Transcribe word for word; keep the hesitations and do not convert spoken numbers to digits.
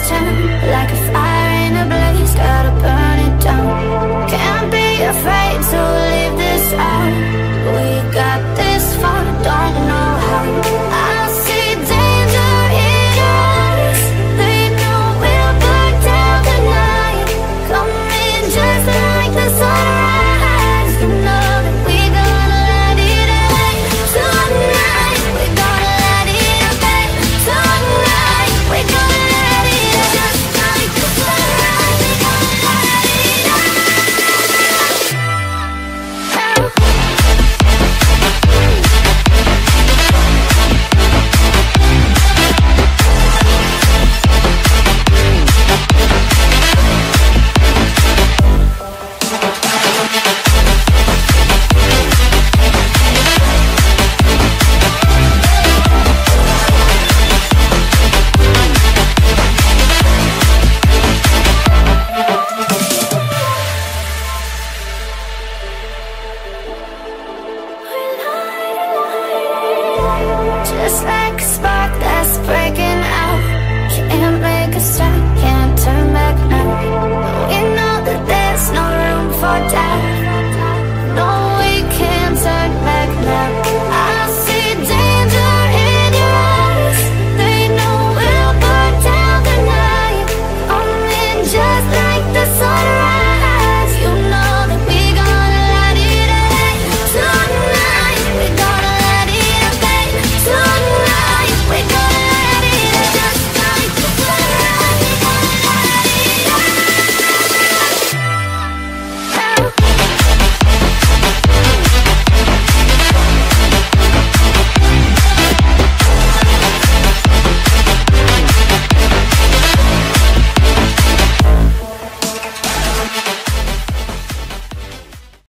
turn, like a fire in a blaze, gotta burn it down. Can't be afraid to leave this out. We got this far, don't know how. I see danger in us. They know we'll burn down the night. Coming just like the sunrise. You know that we gonna let it rain. Tonight we gonna let it rain. Tonight we gonna let it rain. Just like the sunrise, we gonna let it rain. Just like a